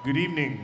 Good evening.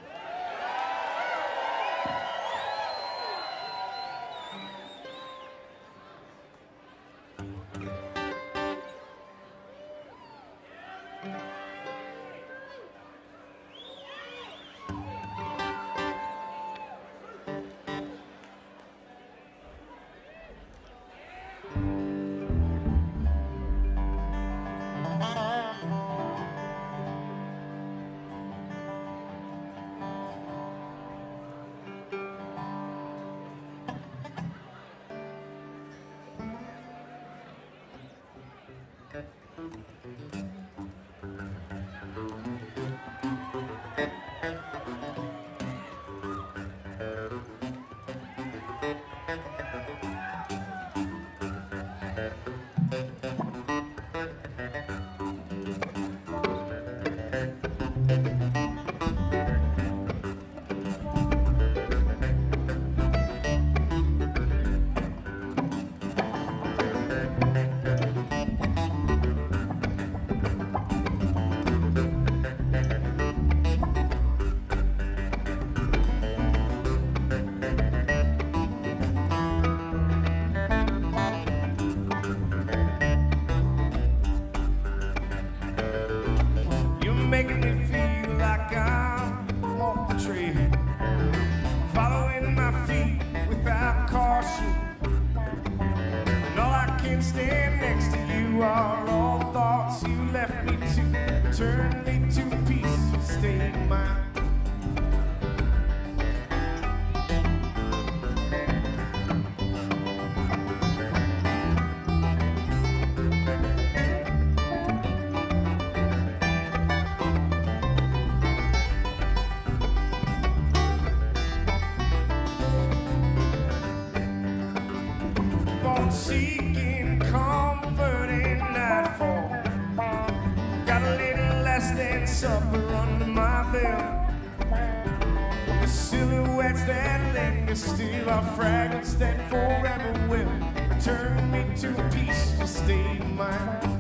Making me feel like I'm off the trail, following my feet without caution. And all I can stand next to you are all thoughts you left me to turn me to peace and stay mine. Seeking comfort in nightfall, got a little less than supper under my belt. The silhouettes that linger still are fragments that forever will return me to a peaceful state of mind.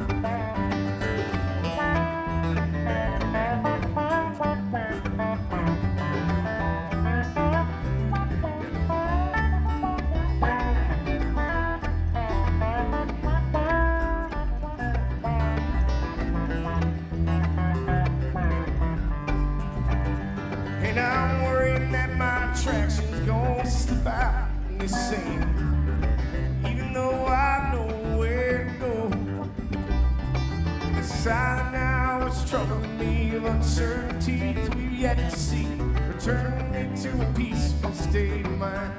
And I'm worried that my attraction's gonna slip out in this sand, even though I know where to go. The silent now is troubling me of uncertainties we've yet to see, return me to a peaceful state of mind.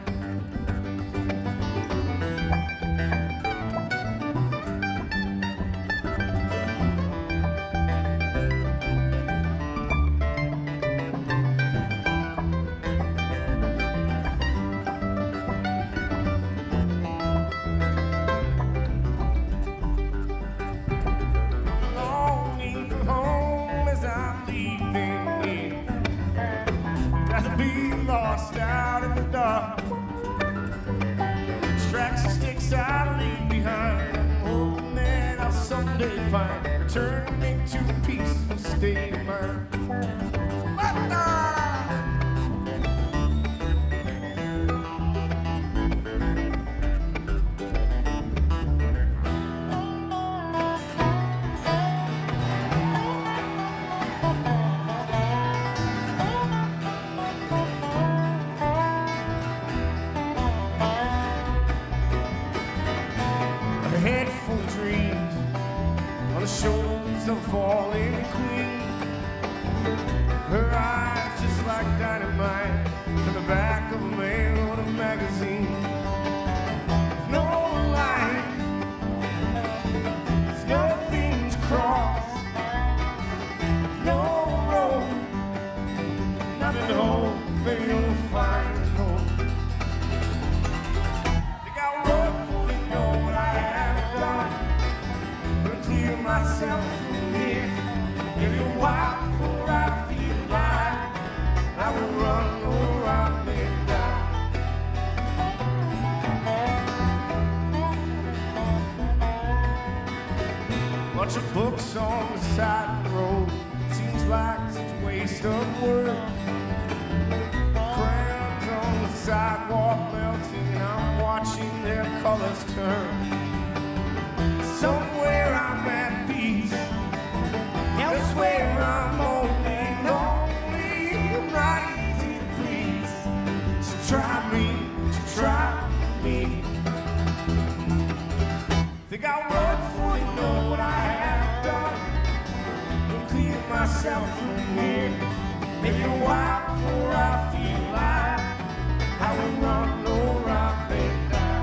Lost out in the dark, tracks and sticks I leave behind. I'm hoping that I'll someday find returning to a peaceful state of mind. A head full of dreams on the shoulders of a falling queen. Her eyes just like dynamite from the back of a mail order magazine. There's no line, there's nothing to cross, no road, nothing to hold, maybe you'll find home. Myself from here, give you a while before I feel alive. I will run or I may die. Bunch of books on the side of the road, seems like such a waste taste of work. Crowns on the sidewalk melting, and I'm watching their colors turn. Somewhere I'm at peace, elsewhere I'm lonely, not easy to please. So try me. Think I would fully know what I have done and clear myself from here. Maybe a while before I feel like I will run, no rock, back down.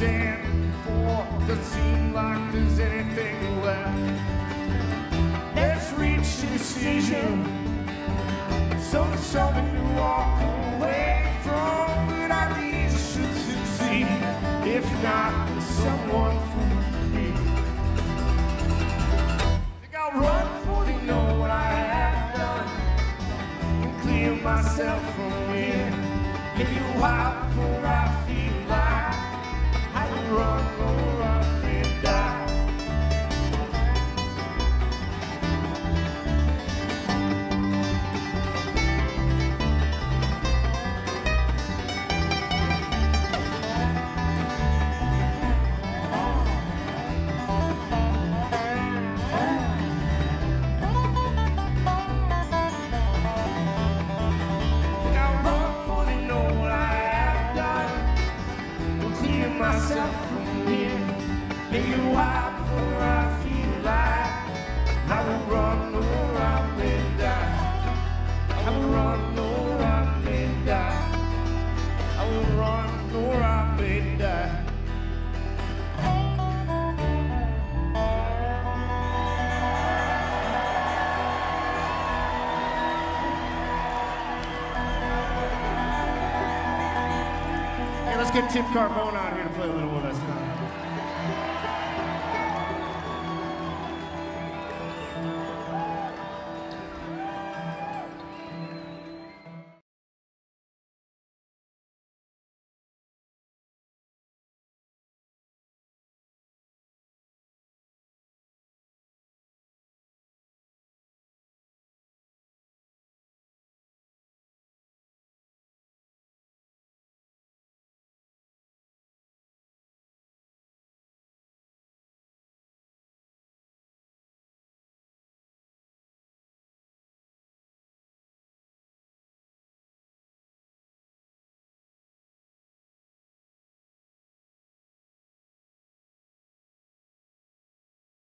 stand for. Doesn't seem like there's anything left. Let's reach a decision. Something to walk away from. Good ideas should succeed. If not, someone for me. Think I'll run for you, know what I have done, and clear myself from here. Maybe a while before I feel like I will run or run and die. Myself from here. Maybe a while before I feel like I will run or I may die. I will run or I may die. I will run or I may die. Hey, let's get Tim Carbone out here to play a little with us.